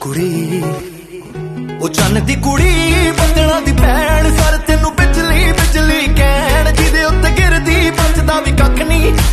कुड़ी ओ चन्न दी कुड़ी बदला दी भैन सर तेनू बिजली बिजली कहण जिदे उत्ते गिरदी बचदा भी कख नहीं